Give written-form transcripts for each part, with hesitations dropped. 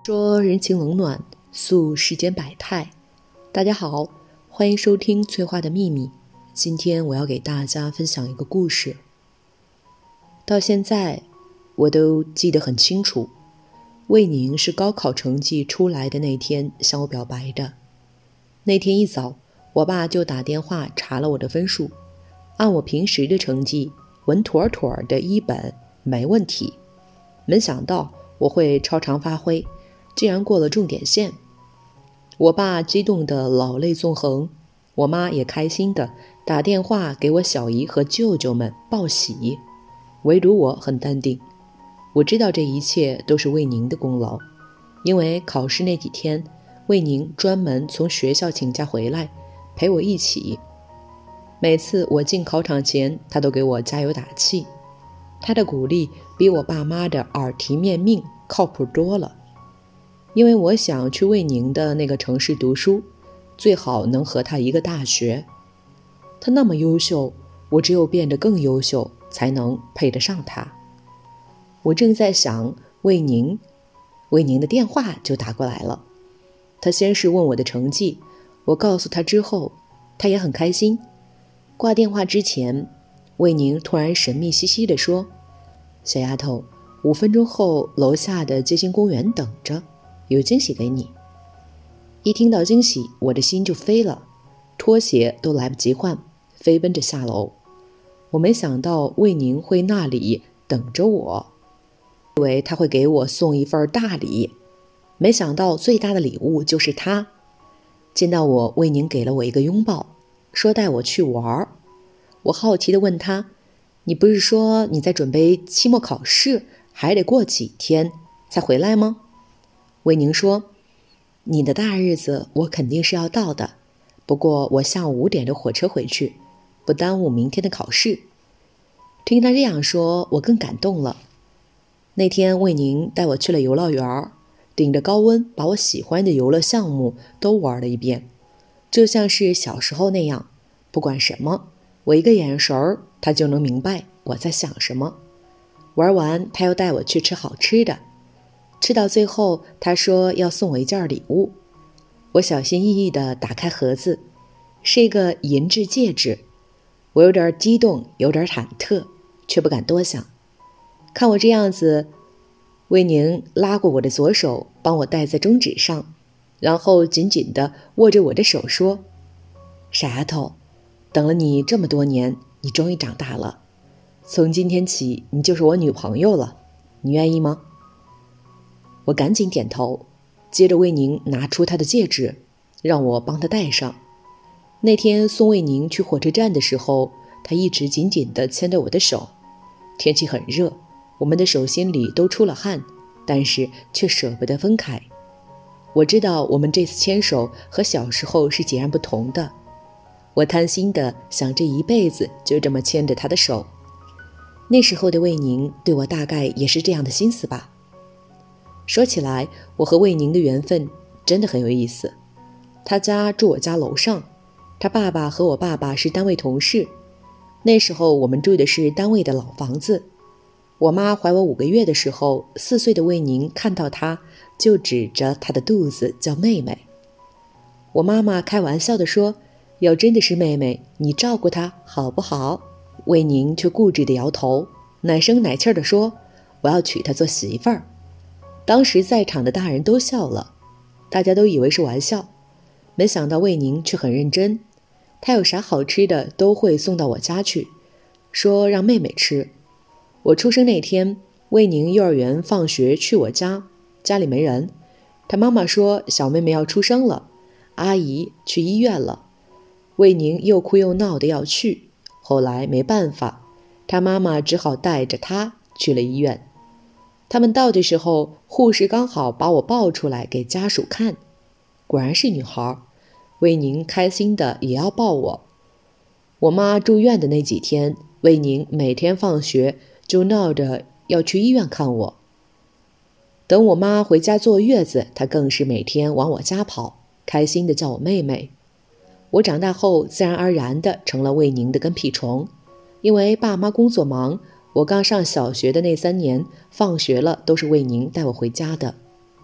说人情冷暖，诉世间百态。大家好，欢迎收听翠花的秘密。今天我要给大家分享一个故事。到现在我都记得很清楚，魏宁是高考成绩出来的那天向我表白的。那天一早，我爸就打电话查了我的分数，按我平时的成绩，稳妥妥的一本没问题。没想到我会超常发挥，竟然过了重点线。我爸激动得老泪纵横，我妈也开心地打电话给我小姨和舅舅们报喜，唯独我很淡定。我知道这一切都是魏宁的功劳，因为考试那几天，魏宁专门从学校请假回来陪我一起。每次我进考场前，他都给我加油打气，他的鼓励比我爸妈的耳提面命靠谱多了。因为我想去魏宁的那个城市读书，最好能和他一个大学。他那么优秀，我只有变得更优秀，才能配得上他。我正在想魏宁的电话就打过来了。他先是问我的成绩，我告诉他之后，他也很开心。挂电话之前，魏宁突然神秘兮兮地说：“小丫头，5分钟后楼下的街心公园等着，有惊喜给你。”一听到惊喜，我的心就飞了，拖鞋都来不及换，飞奔着下楼。我没想到魏宁会那里等着我，以为他会给我送一份大礼，没想到最大的礼物就是他。见到我，魏宁给了我一个拥抱，说带我去玩。我好奇地问他：“你不是说你在准备期末考试，还得过几天才回来吗？”魏宁说：“你的大日子我肯定是要到的，不过我下午5点的火车回去，不耽误明天的考试。”听他这样说，我更感动了。那天魏宁带我去了游乐园，顶着高温把我喜欢的游乐项目都玩了一遍，就像是小时候那样，不管什么，我一个眼神他就能明白我在想什么。玩完他又带我去吃好吃的，吃到最后他说要送我一件礼物。我小心翼翼地打开盒子，是一个银质戒指。我有点激动，有点忐忑，却不敢多想。看我这样子，魏宁拉过我的左手，帮我戴在中指上，然后紧紧地握着我的手说：“傻丫头，等了你这么多年，你终于长大了。从今天起，你就是我女朋友了，你愿意吗？”我赶紧点头，接着魏宁拿出他的戒指，让我帮他戴上。那天送魏宁去火车站的时候，他一直紧紧地牵着我的手。天气很热，我们的手心里都出了汗，但是却舍不得分开。我知道我们这次牵手和小时候是截然不同的。我贪心地想这一辈子就这么牵着他的手。那时候的魏宁对我大概也是这样的心思吧。说起来，我和魏宁的缘分真的很有意思。他家住我家楼上，他爸爸和我爸爸是单位同事。那时候我们住的是单位的老房子。我妈怀我5个月的时候，4岁的魏宁看到她就指着她的肚子叫妹妹。我妈妈开玩笑地说：“要真的是妹妹，你照顾她好不好？”魏宁却固执地摇头，奶声奶气地说：“我要娶她做媳妇儿。”当时在场的大人都笑了，大家都以为是玩笑，没想到魏宁却很认真。他有啥好吃的都会送到我家去，说让妹妹吃。我出生那天，魏宁幼儿园放学去我家，家里没人。他妈妈说小妹妹要出生了，阿姨去医院了。魏宁又哭又闹的要去，后来没办法，他妈妈只好带着他去了医院。他们到的时候，护士刚好把我抱出来给家属看，果然是女孩。魏宁开心的也要抱我。我妈住院的那几天，魏宁每天放学就闹着要去医院看我。等我妈回家坐月子，她更是每天往我家跑，开心的叫我妹妹。我长大后自然而然的成了魏宁的跟屁虫，因为爸妈工作忙，我刚上小学的那3年，放学了都是魏宁带我回家的。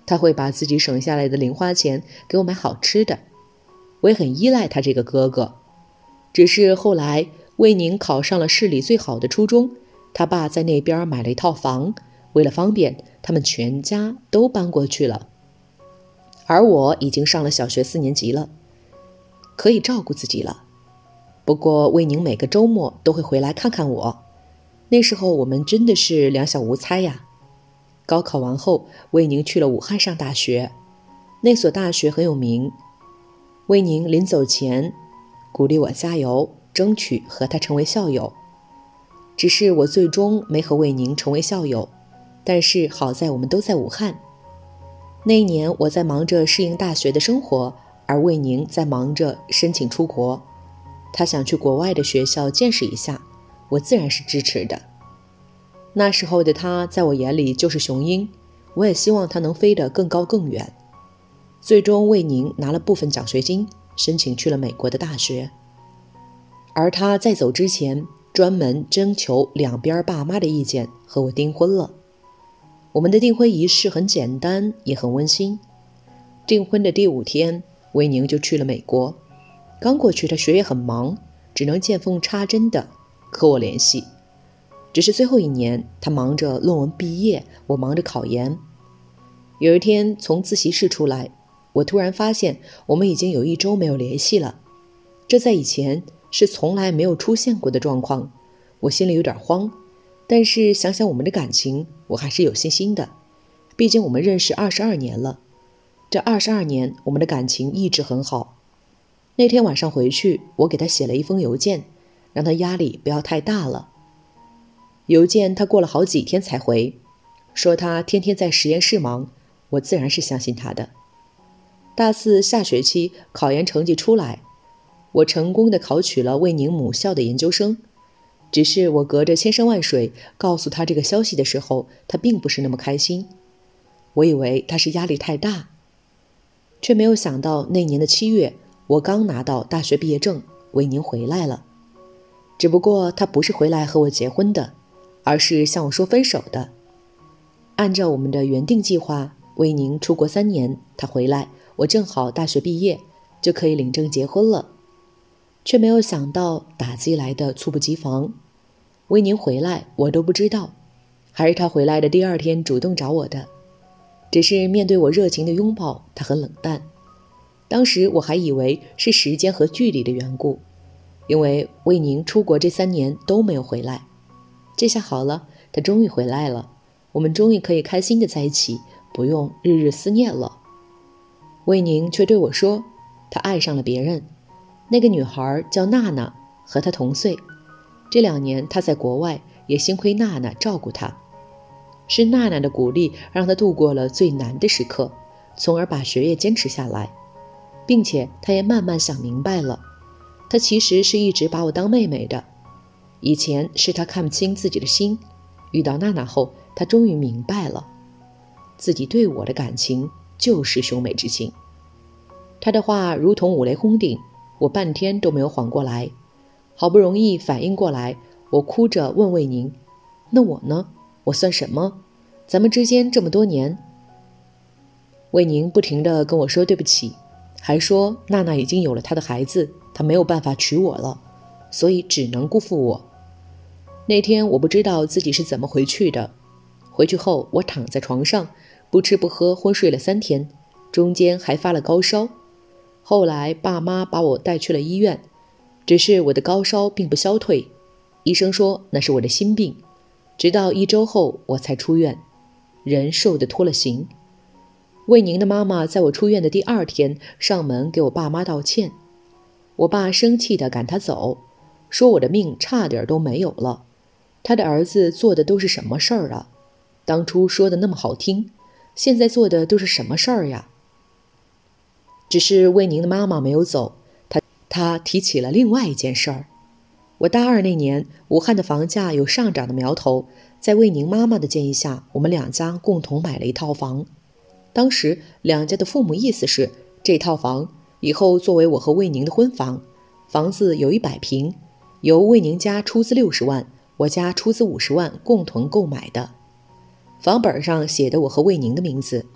他会把自己省下来的零花钱给我买好吃的。我也很依赖他这个哥哥。只是后来魏宁考上了市里最好的初中，他爸在那边买了一套房，为了方便，他们全家都搬过去了。而我已经上了小学4年级了，可以照顾自己了。不过魏宁每个周末都会回来看看我，那时候我们真的是两小无猜呀。高考完后，魏宁去了武汉上大学，那所大学很有名。魏宁临走前鼓励我加油，争取和他成为校友。只是我最终没和魏宁成为校友，但是好在我们都在武汉。那一年我在忙着适应大学的生活，而魏宁在忙着申请出国。他想去国外的学校见识一下，我自然是支持的。那时候的他在我眼里就是雄鹰，我也希望他能飞得更高更远。最终魏宁拿了部分奖学金，申请去了美国的大学。而他在走之前专门征求两边爸妈的意见，和我订婚了。我们的订婚仪式很简单，也很温馨。订婚的第5天，魏宁就去了美国。刚过去，他学业很忙，只能见缝插针的和我联系。只是最后1年，他忙着论文毕业，我忙着考研。有一天从自习室出来，我突然发现我们已经有1周没有联系了，这在以前是从来没有出现过的状况。我心里有点慌，但是想想我们的感情，我还是有信心的。毕竟我们认识22年了，这22年我们的感情一直很好。那天晚上回去，我给他写了一封邮件，让他压力不要太大了。邮件他过了好几天才回，说他天天在实验室忙，我自然是相信他的。大4下学期考研成绩出来，我成功的考取了魏宁母校的研究生。只是我隔着千山万水告诉他这个消息的时候，他并不是那么开心。我以为他是压力太大，却没有想到那年的7月，我刚拿到大学毕业证，魏宁回来了。只不过他不是回来和我结婚的，而是向我说分手的。按照我们的原定计划，魏宁出国3年，他回来，我正好大学毕业，就可以领证结婚了。却没有想到打击来的猝不及防。魏宁回来我都不知道，还是他回来的第2天主动找我的。只是面对我热情的拥抱，他很冷淡。当时我还以为是时间和距离的缘故，因为魏宁出国这3年都没有回来。这下好了，他终于回来了，我们终于可以开心的在一起，不用日日思念了。魏宁却对我说，他爱上了别人，那个女孩叫娜娜，和他同岁。这2年他在国外，也幸亏娜娜照顾他。是娜娜的鼓励让他度过了最难的时刻，从而把学业坚持下来。并且他也慢慢想明白了，他其实是一直把我当妹妹的。以前是他看不清自己的心，遇到娜娜后，他终于明白了，自己对我的感情就是兄妹之情。他的话如同五雷轰顶，我半天都没有缓过来。好不容易反应过来，我哭着问魏宁，那我呢？我算什么？咱们之间这么多年。魏宁不停地跟我说对不起，还说娜娜已经有了她的孩子，她没有办法娶我了，所以只能辜负我。那天我不知道自己是怎么回去的。回去后我躺在床上，不吃不喝昏睡了3天，中间还发了高烧。后来爸妈把我带去了医院，只是我的高烧并不消退，医生说那是我的心病。直到1周后我才出院，人瘦得脱了形。魏宁的妈妈在我出院的第2天上门给我爸妈道歉。我爸生气地赶他走，说我的命差点都没有了，他的儿子做的都是什么事儿啊？当初说的那么好听，现在做的都是什么事儿呀？只是魏宁的妈妈没有走，她提起了另外一件事儿。我大2那年，武汉的房价有上涨的苗头，在魏宁妈妈的建议下，我们2家共同买了一套房。当时2家的父母意思是，这套房以后作为我和魏宁的婚房，房子有100平，由魏宁家出资60万，我家出资50万共同购买的。房本上写的我和魏宁的名字。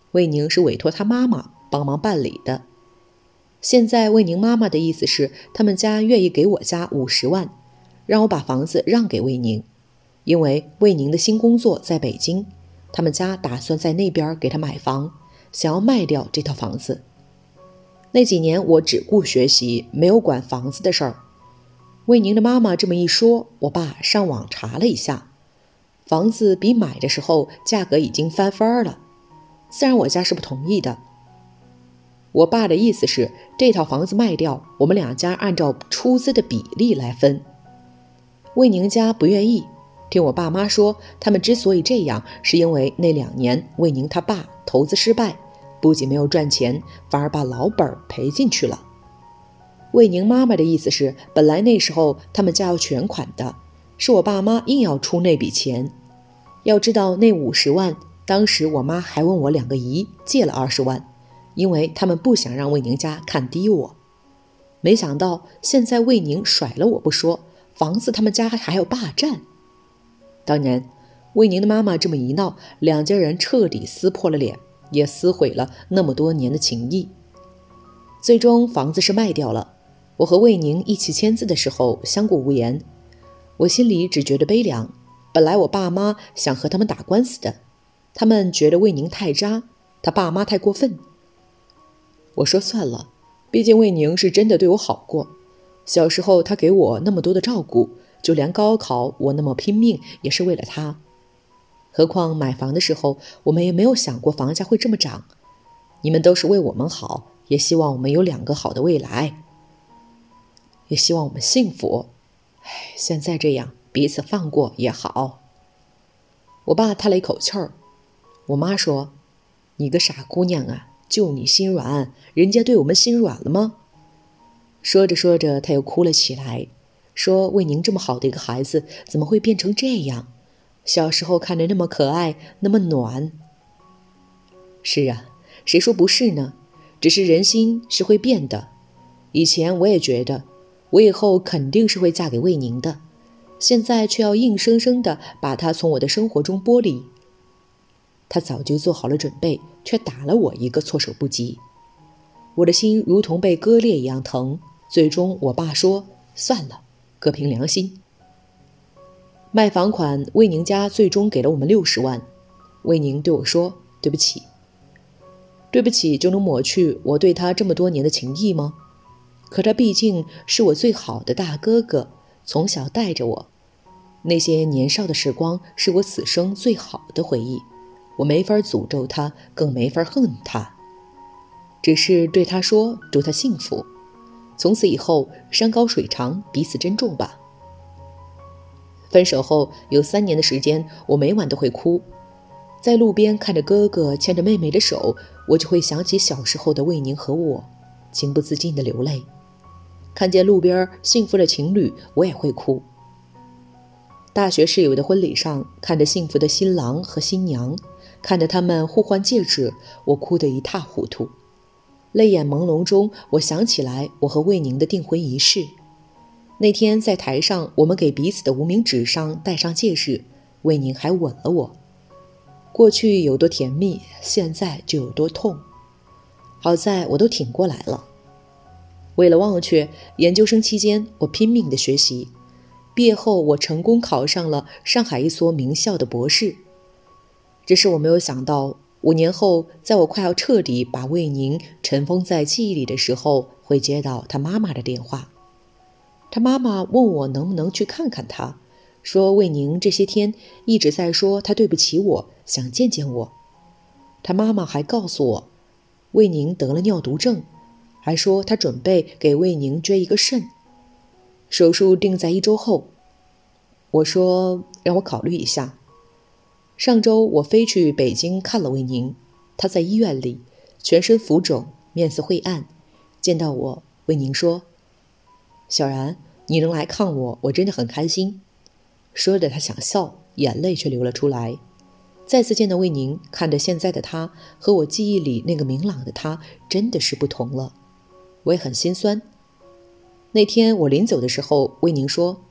魏宁是委托他妈妈帮忙办理的。现在魏宁妈妈的意思是，他们家愿意给我家50万，让我把房子让给魏宁，因为魏宁的新工作在北京，他们家打算在那边给他买房，想要卖掉这套房子。那几年我只顾学习，没有管房子的事儿。魏宁的妈妈这么一说，我爸上网查了一下，房子比买的时候价格已经翻番了，自然我家是不同意的。我爸的意思是，这套房子卖掉，我们两家按照出资的比例来分。魏宁家不愿意，听我爸妈说，他们之所以这样，是因为那2年魏宁他爸投资失败，不仅没有赚钱，反而把老本赔进去了。魏宁妈妈的意思是，本来那时候他们家要全款的，是我爸妈硬要出那笔钱。要知道那50万，当时我妈还问我2个姨借了20万，因为他们不想让魏宁家看低我。没想到现在魏宁甩了我不说，房子他们家还要霸占。当然，魏宁的妈妈这么一闹，两家人彻底撕破了脸，也撕毁了那么多年的情谊。最终房子是卖掉了，我和魏宁一起签字的时候相顾无言，我心里只觉得悲凉。本来我爸妈想和他们打官司的，他们觉得魏宁太渣，他爸妈太过分。我说算了，毕竟魏宁是真的对我好过，小时候他给我那么多的照顾，就连高考我那么拼命也是为了他。何况买房的时候我们也没有想过房价会这么涨，你们都是为我们好，也希望我们有2个好的未来，也希望我们幸福。现在这样，彼此放过也好。我爸叹了一口气儿，我妈说，你个傻姑娘啊，就你心软，人家对我们心软了吗？说着说着她又哭了起来，说魏宁这么好的一个孩子，怎么会变成这样？小时候看着那么可爱，那么暖。是啊，谁说不是呢？只是人心是会变的。以前我也觉得我以后肯定是会嫁给魏宁的，现在却要硬生生地把他从我的生活中剥离。他早就做好了准备，却打了我一个措手不及。我的心如同被割裂一样疼。最终我爸说，算了，各凭良心。卖房款，魏宁家最终给了我们60万。魏宁对我说，对不起。对不起就能抹去我对他这么多年的情谊吗？可他毕竟是我最好的大哥哥，从小带着我，那些年少的时光是我此生最好的回忆，我没法诅咒他，更没法恨他，只是对他说，祝他幸福，从此以后山高水长，彼此珍重吧。分手后有3年的时间，我每晚都会哭，在路边看着哥哥牵着妹妹的手，我就会想起小时候的魏宁和我，情不自禁地流泪。看见路边幸福的情侣，我也会哭。大学室友的婚礼上，看着幸福的新郎和新娘，看着他们互换戒指，我哭得一塌糊涂。泪眼朦胧中，我想起来我和魏宁的订婚仪式。那天在台上，我们给彼此的无名指上戴上戒指，魏宁还吻了我。过去有多甜蜜，现在就有多痛。好在我都挺过来了。为了忘却，研究生期间我拼命的学习，毕业后我成功考上了上海一所名校的博士。只是我没有想到，5年后，在我快要彻底把魏宁尘封在记忆里的时候，会接到他妈妈的电话。他妈妈问我能不能去看看他，说魏宁这些天一直在说他对不起我，想见见我。他妈妈还告诉我，魏宁得了尿毒症，还说他准备给魏宁捐一个肾，手术定在1周后。我说让我考虑一下。上周我飞去北京看了魏宁，他在医院里，全身浮肿，面色晦暗。见到我，魏宁说，小然，你能来看我，我真的很开心。说着他想笑，眼泪却流了出来。再次见到魏宁，看着现在的他和我记忆里那个明朗的他真的是不同了，我也很心酸。那天我临走的时候，魏宁说，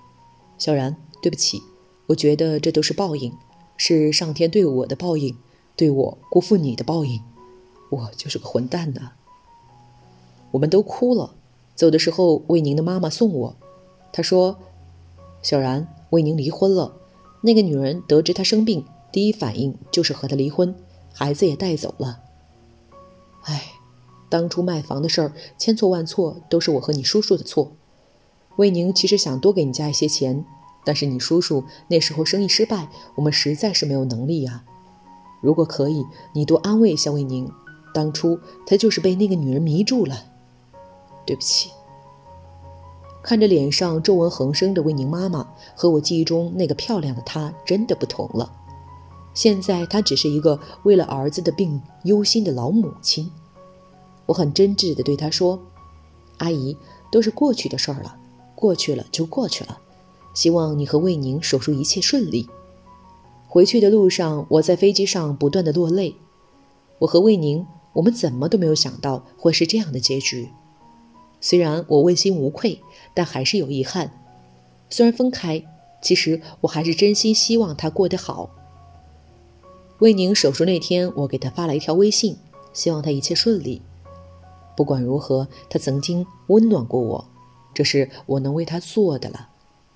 小然，对不起，我觉得这都是报应，是上天对我的报应， 对我辜负你的报应，我就是个混蛋呐。我们都哭了，走的时候魏宁的妈妈送我，她说，小然，魏宁离婚了，那个女人得知她生病，第一反应就是和她离婚，孩子也带走了。唉，当初卖房的事儿，千错万错都是我和你叔叔的错。魏宁其实想多给你家一些钱，但是你叔叔那时候生意失败，我们实在是没有能力呀。如果可以，你多安慰一下魏宁，当初他就是被那个女人迷住了。对不起。看着脸上皱纹横生的魏宁妈妈，和我记忆中那个漂亮的她真的不同了。现在她只是一个为了儿子的病忧心的老母亲。我很真挚地对她说，阿姨，都是过去的事儿了，过去了就过去了，希望你和魏宁手术一切顺利。回去的路上，我在飞机上不断地落泪。我和魏宁，我们怎么都没有想到会是这样的结局。虽然我问心无愧，但还是有遗憾。虽然分开，其实我还是真心希望他过得好。魏宁手术那天，我给他发了一条微信，希望他一切顺利。不管如何，他曾经温暖过我，这是我能为他做的了。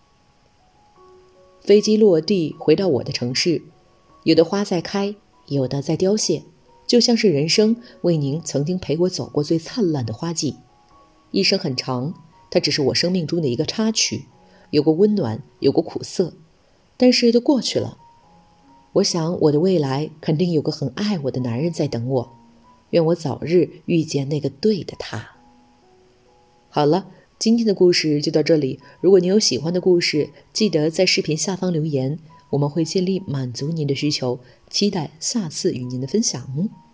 飞机落地，回到我的城市，有的花在开，有的在凋谢，就像是人生，魏宁曾经陪我走过最灿烂的花季。一生很长，它只是我生命中的一个插曲，有过温暖，有过苦涩，但是都过去了。我想我的未来肯定有个很爱我的男人在等我，愿我早日遇见那个对的他。好了，今天的故事就到这里。如果你有喜欢的故事，记得在视频下方留言，我们会尽力满足您的需求，期待下次与您的分享。